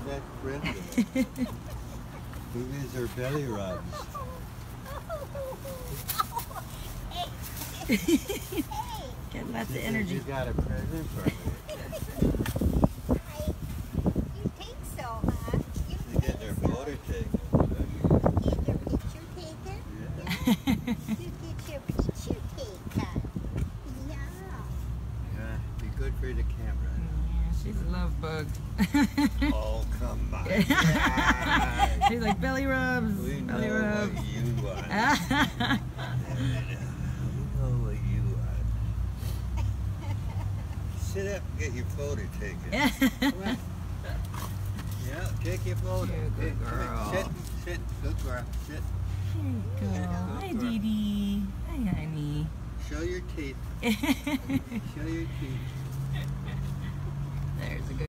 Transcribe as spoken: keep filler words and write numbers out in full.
that friend? Who is her belly rubs? Getting lots of You energy. You got a present for me. You think so, huh? You She's getting her photo taken. get your picture taken? Yeah. You get your picture taken. Yeah. Yeah, be good for the camera. Yeah, she's a love bug. Oh, come on. Yeah. She's like belly rubs, We belly know rubs. what you want. We know what you want. Sit up and get your photo taken. Yeah, take your photo. You're a good Come here, girl. Sit, sit, good girl, sit. There you go. Hi, Dede. Hi, honey. Show your teeth. Show your teeth.